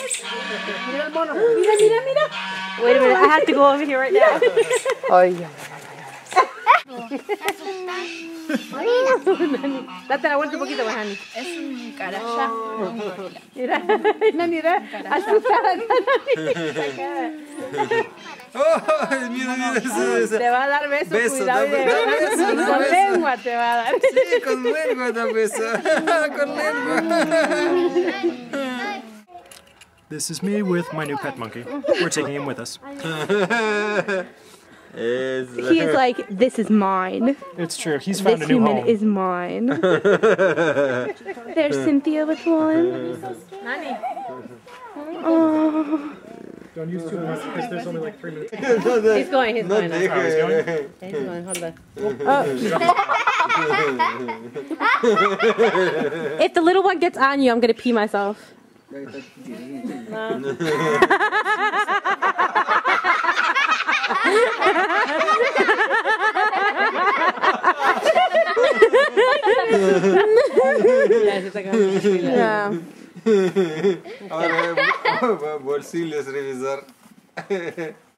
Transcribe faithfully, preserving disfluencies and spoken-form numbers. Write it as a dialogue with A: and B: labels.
A: Mira el mono. Mira, mira, mira. Wait a minute, I have to go over here right now. Ay, date la vuelta un poquito más, Hani.
B: Es un caraya.
A: Mira, mira, mira. Asustada,
C: ¡Oh! Mira, mira, eso, eso.
A: Te va a dar besos,
C: Beso,
A: cuidado.
C: da- da beso, da
A: Con
C: beso.
A: lengua te va a dar.
C: Sí, con lengua da beso. Con lengua.
D: This is me with my new pet monkey. We're taking him with us.
A: He is like, this is mine.
D: It's true. He's found
A: This
D: a new
A: human
D: home.
A: is mine. There's Cynthia with one. Oh.
D: Don't use too much because there's only like three minutes.
A: He's going, he's
C: No
A: going.
C: deje.
A: He's going, hold on. Oh. If the little one gets on you, I'm going to pee myself. No. Yeah.
C: Ahora, bolsillos revisar.